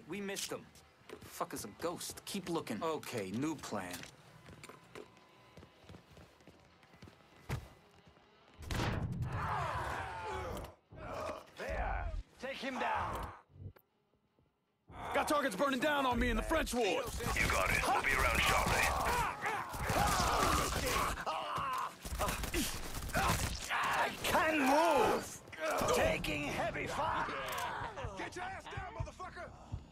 Shit, we missed him. Fuck is a ghost. Keep looking. Okay, new plan. There! Take him down! Got targets burning down on me in the French ward. You got it. We'll be around shortly. I can move! Taking heavy fire! Get your ass down, motherfucker!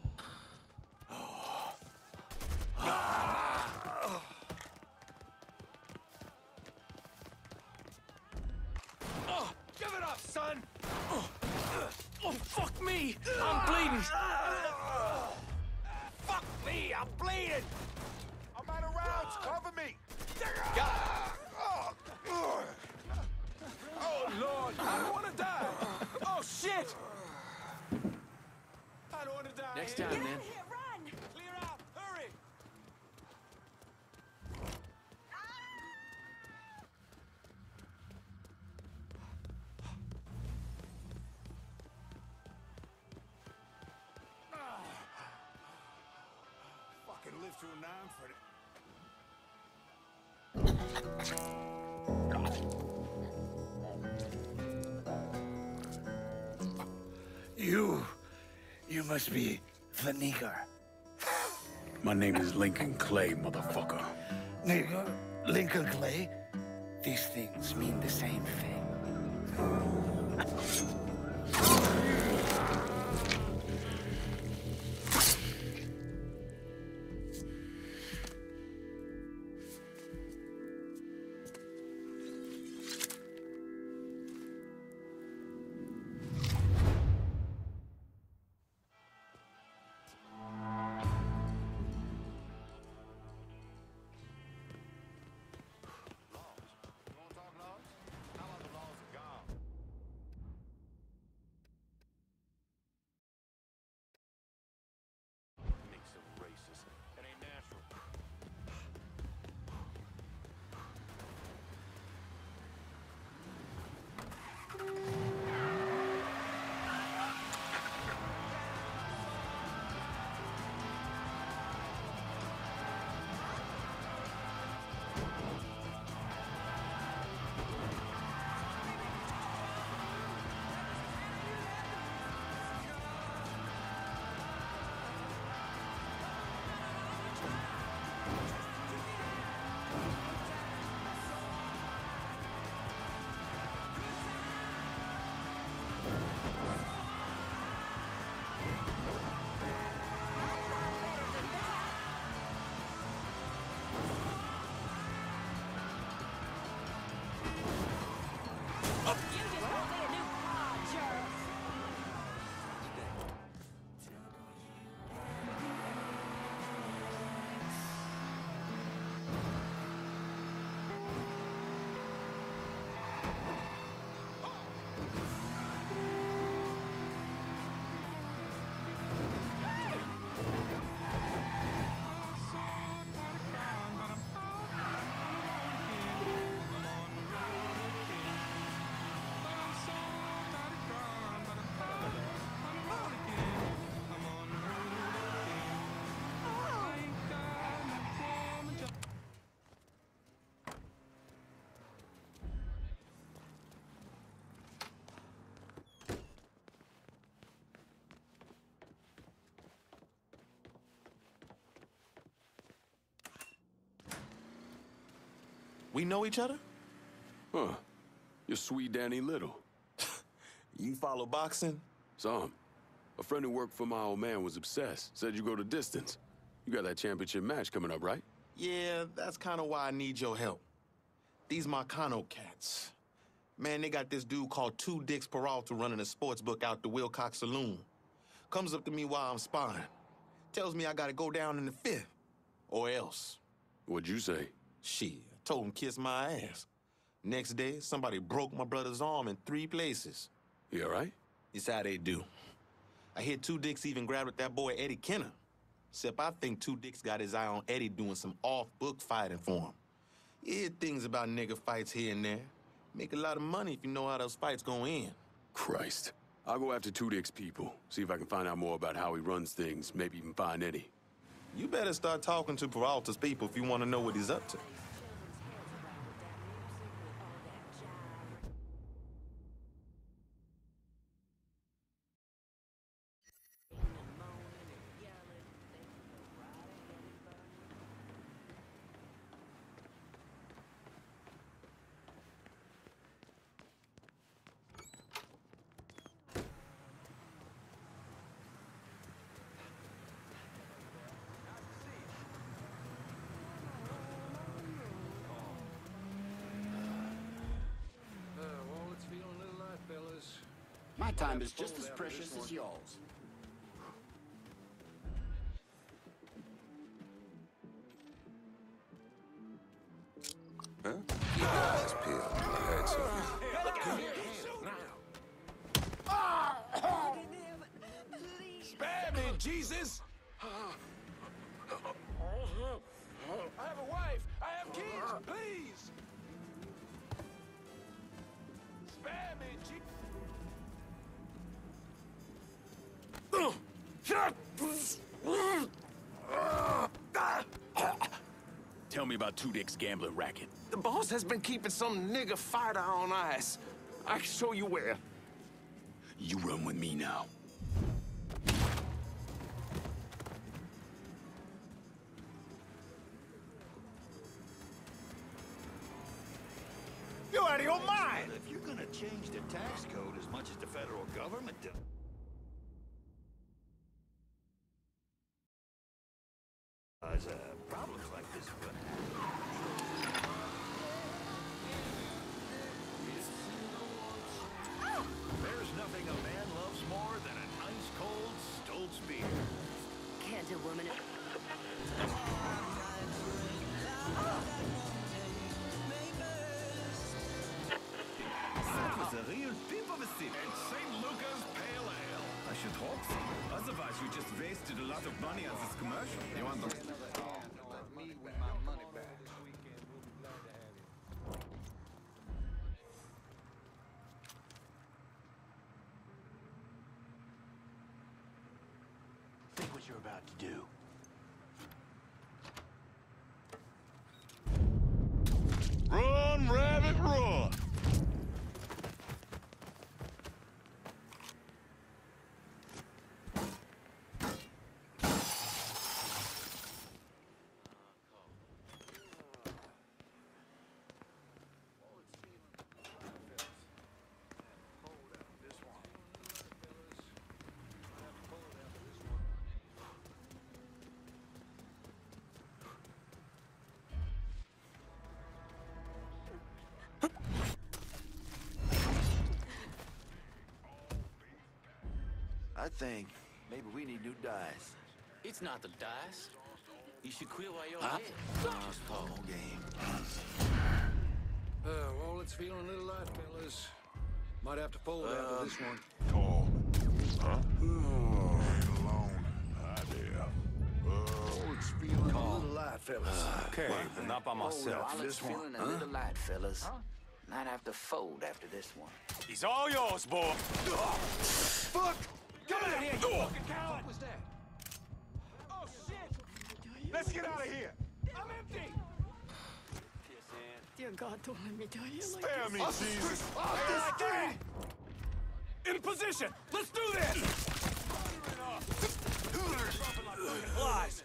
Give it up, son! Oh, fuck me! I'm bleeding! Fuck me! I'm bleeding! I'm out of rounds. Cover me. Oh, Lord! I don't want to die! Oh, shit! I don't want to die. Next time, man. Run! Clear out! Hurry! Fucking live through 9 for it. You must be the nigger. My name is Lincoln Clay, motherfucker. Nigger? Lincoln Clay? These things mean the same thing. We know each other? Huh. You're sweet Danny Little. You follow boxing? Some. A friend who worked for my old man was obsessed. Said you go the distance. You got that championship match coming up, right? Yeah, that's kind of why I need your help. These Marcano cats. Man, they got this dude called Two Dicks Peralta running a sports book out the Wilcox Saloon. Comes up to me while I'm sparring. Tells me I gotta go down in the fifth. Or else. What'd you say? Shit, I told him kiss my ass. Next day, somebody broke my brother's arm in 3 places. You all right? It's how they do. I hear Two Dicks even grabbed at that boy Eddie Kenner. Except I think Two Dicks got his eye on Eddie doing some off-book fighting for him. You hear things about nigga fights here and there. Make a lot of money if you know how those fights go in. Christ. I'll go after Two Dick's people, see if I can find out more about how he runs things, maybe even find Eddie. You better start talking to Peralta's people if you want to know what he's up to. My time is just as precious as yours. Huh? Nice pill. I had some. Spare me, Jesus! I have a wife! I have kids! Please! Spare me, Jesus! Tell me about Two Dick's gambling racket. The boss has been keeping some nigger fighter on ice. I can show you where. You run with me now. You're out of your mind! Well, if you're gonna change the tax code as much as the federal government does... problems like this are gonna happen. There's nothing a man loves more than an ice-cold Stoltz beer. Can't a woman... That was a real peep of a sip. And St. Luca's Pale Ale. I should hope so. Otherwise, we just wasted a lot of money on this commercial. You want them? Think what you're about to do. Run, rabbit, run! I think maybe we need new dice. It's not the dice. You should quit while you're Huh? ahead. Just Ball call. game. Well, it's feeling a little light, fellas. Might have to fold after this one. Tall. Huh? Alone. Idea. Oh, it's feeling a little light, fellas. Okay, but not by myself. Alex feeling a little light, fellas. Might have to fold after this one. He's all yours, boy. Fuck! Come out here, you fucking coward! What was that? Oh, shit! Let's get out of here! I'm empty! Dear God, don't let me die here like Spare me, Jesus! Like that! In position! Let's do this! Dropping like fucking flies.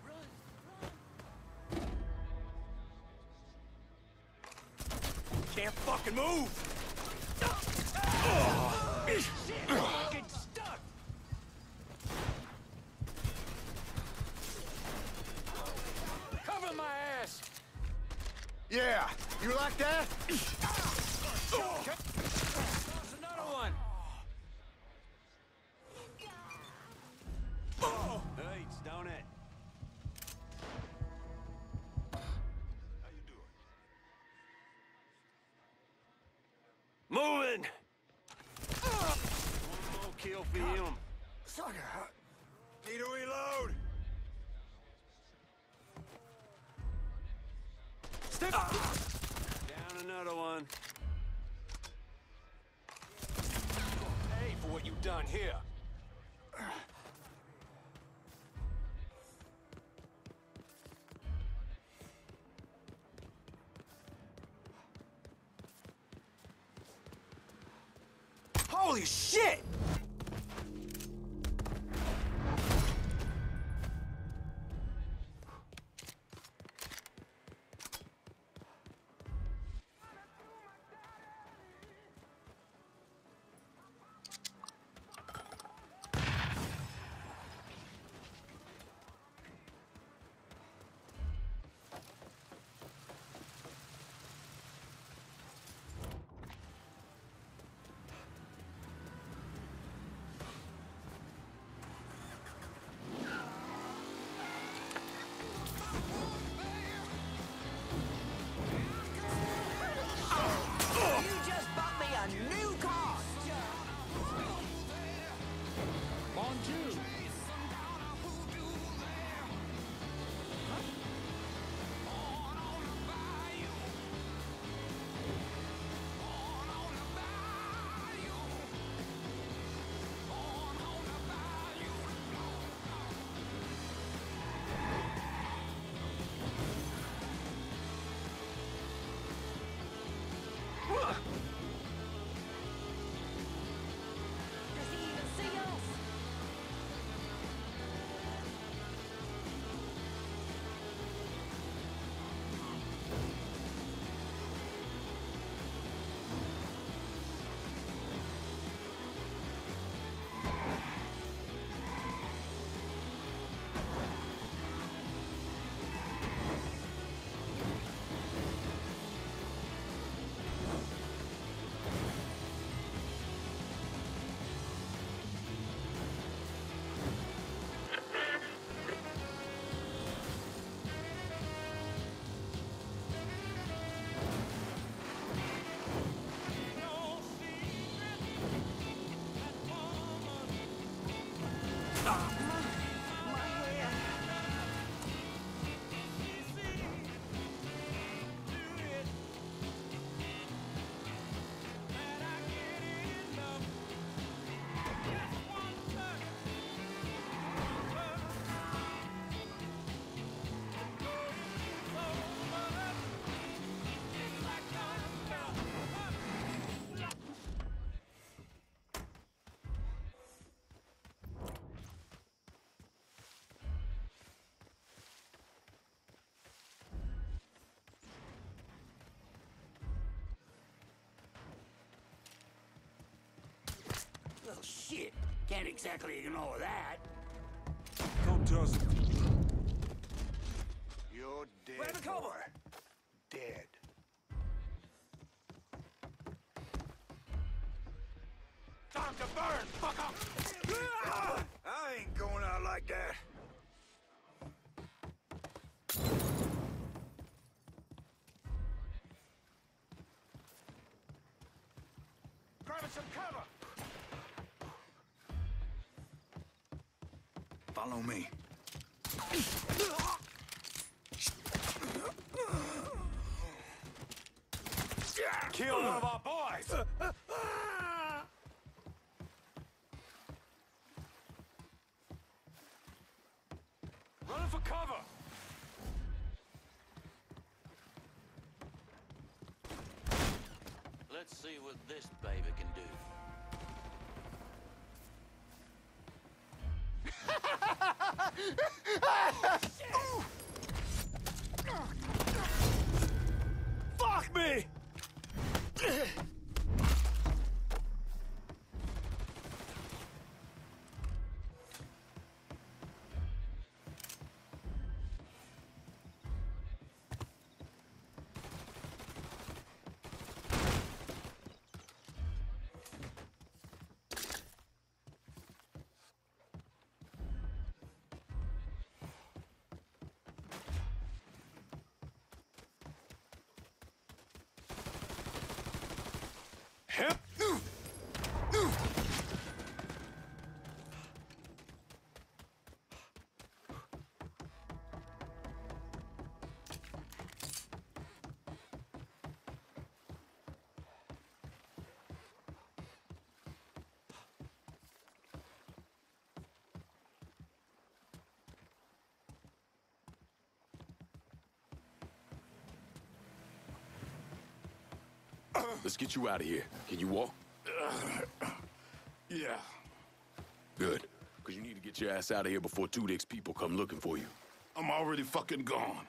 Can't fucking move! Shit! Fucking stuck! Cover my ass! Yeah, you like that? There's another one! Hurts, don't it? Moving! One more kill for him. Sucker! Need to reload! Step Down another one. Hey, for what you done here. Holy shit! Well, shit. Can't exactly ignore that. Come, Justin. You're dead. Grab the cover. Boy. Dead. Time to burn, fucker! I ain't going out like that. Grabbing some cover! Follow me. Kill one of our boys! Running for cover! Let's see what this baby can do. Fuck me! Hip! Let's get you out of here. Can you walk? Yeah. Good. Because you need to get your ass out of here before Two Dick's people come looking for you. I'm already fucking gone.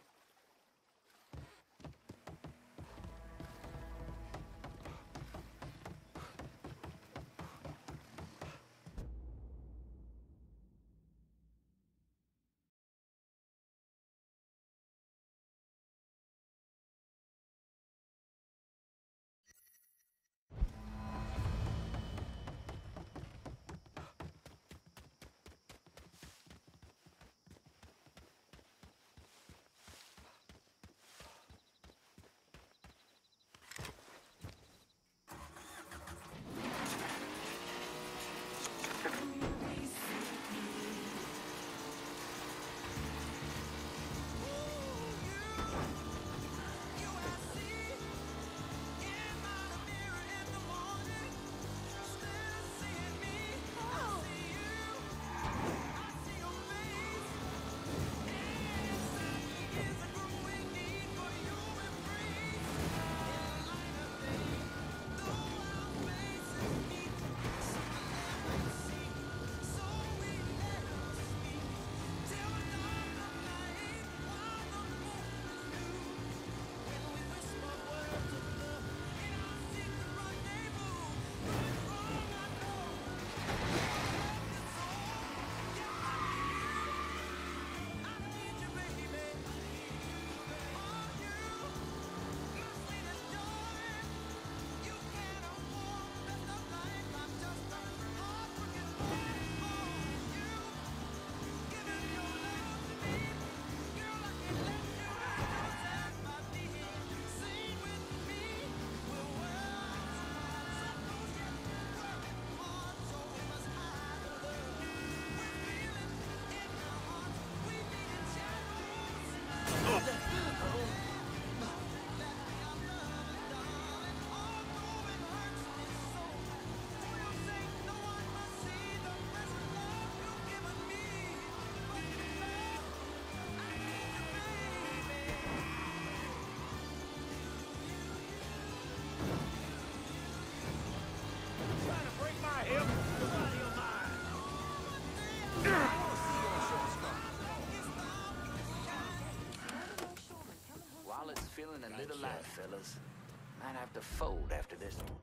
Wallet's feeling a little light, fellas. Might have to fold after this one.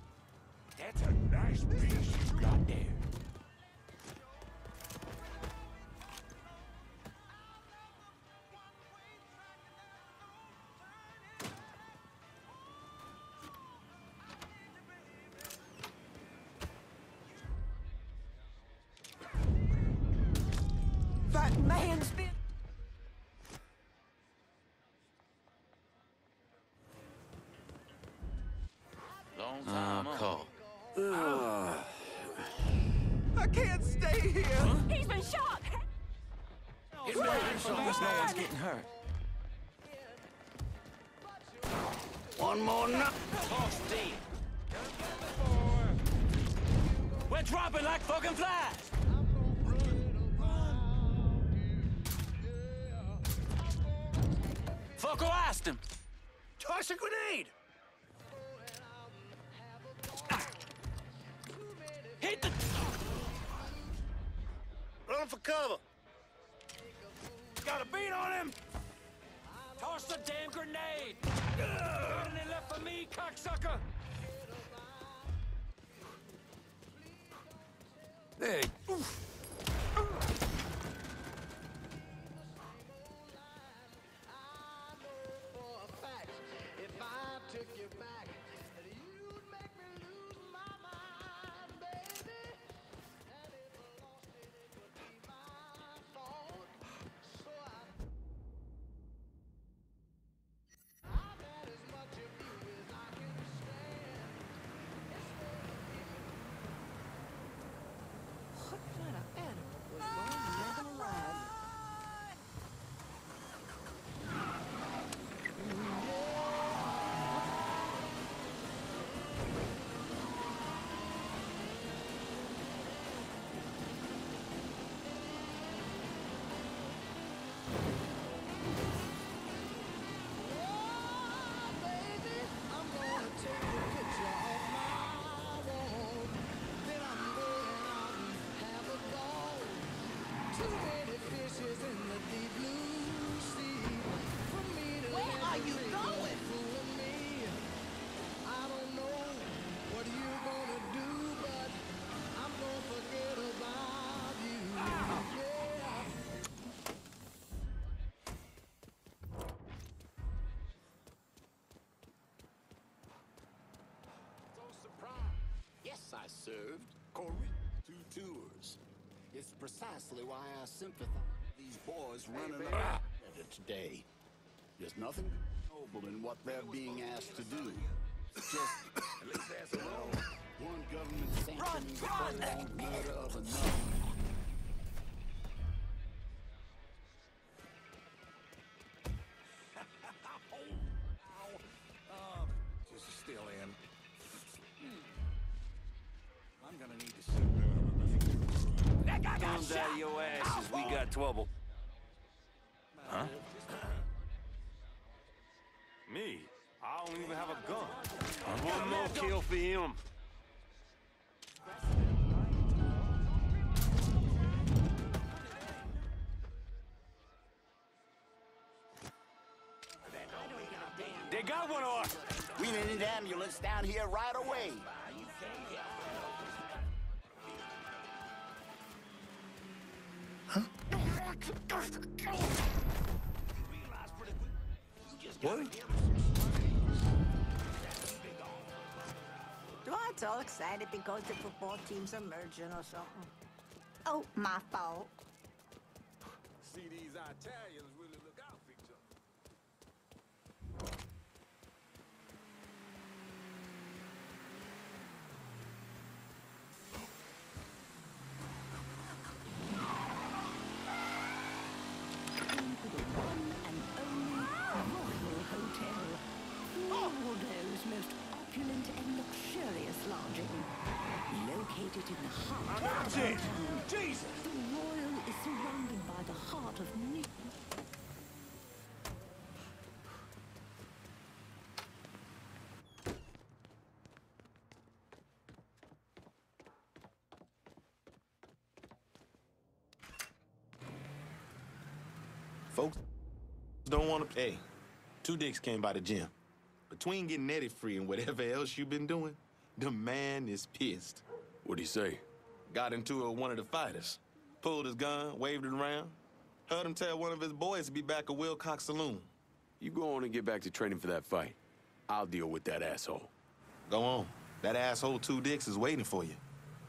That's a nice piece you got there. That man's been... Long time on. Call. I can't stay here. He's been shot! As long as no one's getting hurt. One more knock. Toss deep. We're dropping like fucking flies! Fucker asked him. Toss a grenade. Hit the... Run for cover. Got a beat on him! Toss the damn grenade! Got any left for me, cocksucker? Hey. What kind of served Corinth 2 tours. It's precisely why I sympathize with these boys running around today. There's nothing noble in what they're being asked to do. It's just one government sanctioning the prolonged murder of another. Just still in. I'm gonna need to sit down. Comes out of your asses, we got trouble. Huh? Me? I don't even have a gun. One more kill for him. They got one on. We need an ambulance down here right away. What? Dwight's all excited because the football teams are merging or something. Oh, my fault. See, these Italians really look out for each other. Waldo's most opulent and luxurious lodging. Located in the heart of downtown, Jesus! the Royal is surrounded by the heart of New... Folks don't want to pay. Two Dicks came by the gym. Between getting Eddie free and whatever else you've been doing, the man is pissed. What'd he say? Got into it with one of the fighters. Pulled his gun, waved it around. Heard him tell one of his boys to be back at Wilcox Saloon. You go on and get back to training for that fight. I'll deal with that asshole. Go on. That asshole Two Dicks is waiting for you.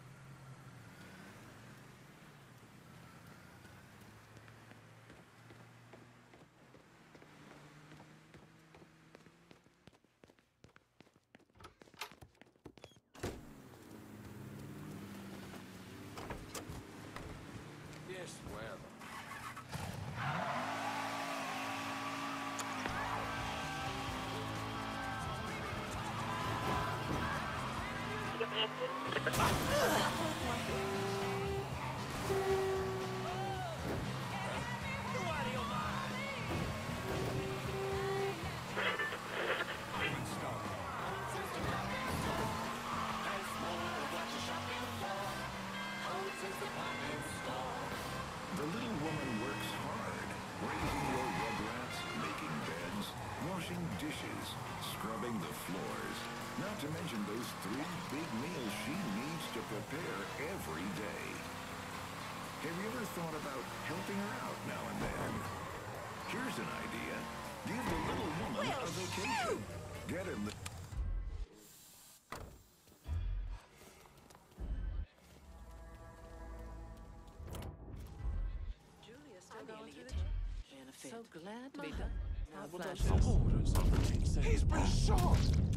Yes, weather. The little woman works hard, raising your rugrats, making beds, washing dishes, scrubbing the floors, not to mention those 3 big meals she needs to prepare every day. Have you ever thought about helping her out now and then? Here's an idea. Give the little woman a vacation. Get him the... So glad to be done. He's been shot!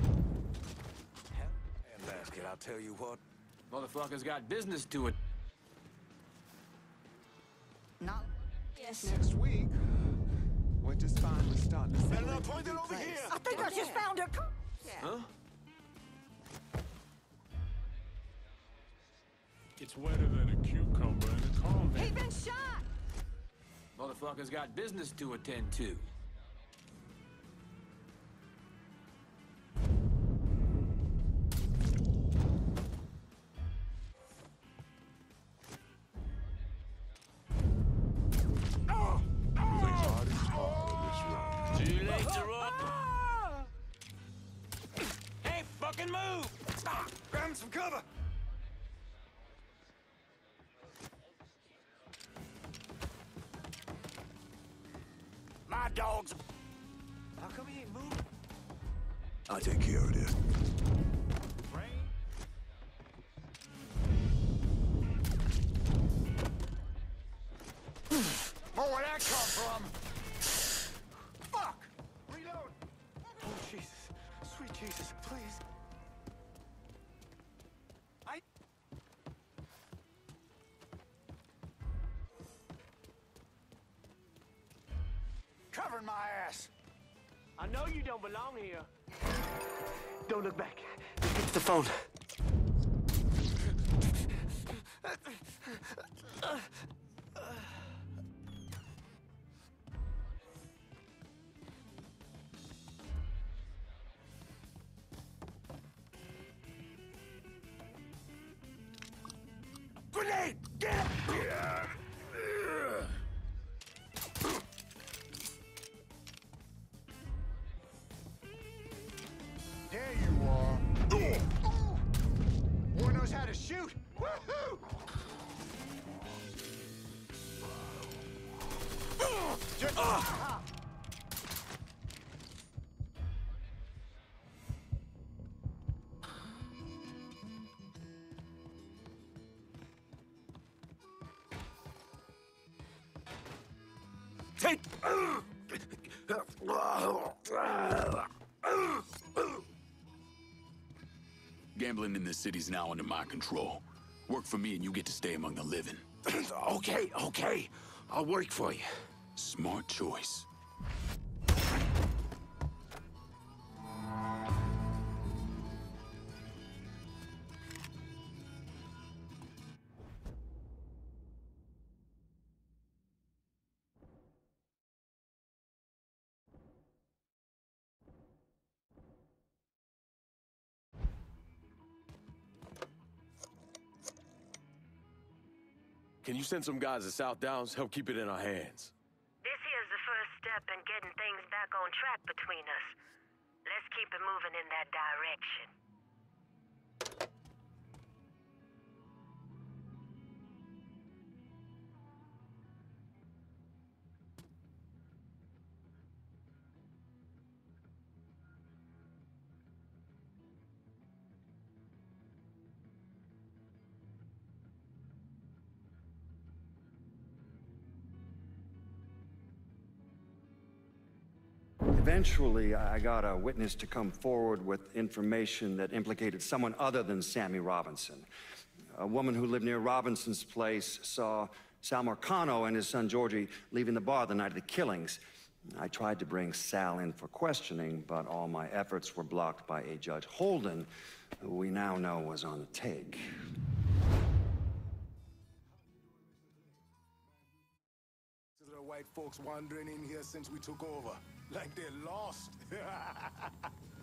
And basket, I'll tell you what. Motherfucker's got business to it. Not... Yes. Next week, Winter's finally starting to settle into point a it new over place. here! I think I just found a... Huh? It's wetter than a cucumber in a convent. He's been shot! Motherfucker's got business to attend to. Too late to run. Hey, fucking move! Grab him some cover! My dogs... How come he ain't moving? I'll take care of this. ass. I know you don't belong here. Don't look back. It's the phone. Grenade! Get it! There you are. Boy knows how to shoot. Woohoo! Take. Gambling in this city's now under my control. Work for me and you get to stay among the living. Okay. I'll work for you. Smart choice. Can you send some guys to South Downs? Help keep it in our hands. This here's the first step in getting things back on track between us. Let's keep it moving in that direction. Eventually, I got a witness to come forward with information that implicated someone other than Sammy Robinson. A woman who lived near Robinson's place saw Sal Marcano and his son Georgie leaving the bar the night of the killings. I tried to bring Sal in for questioning, but all my efforts were blocked by a Judge Holden, who we now know was on the take. The white folks wandering in here since we took over. Like they're lost.